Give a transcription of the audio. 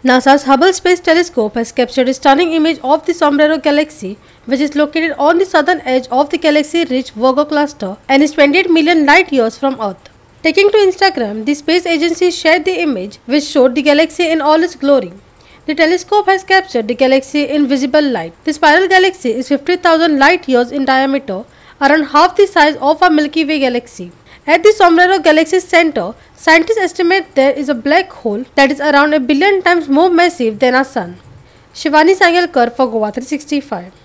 NASA's Hubble Space Telescope has captured a stunning image of the Sombrero Galaxy, which is located on the southern edge of the galaxy-rich Virgo cluster and is 28 million light-years from Earth. Taking to Instagram, the space agency shared the image, which showed the galaxy in all its glory. The telescope has captured the galaxy in visible light. The spiral galaxy is 50,000 light-years in diameter, around half the size of our Milky Way galaxy. At the Sombrero Galaxy's center, scientists estimate there is a black hole that is around a billion times more massive than our Sun. Shivani Sangelkar for Goa 365.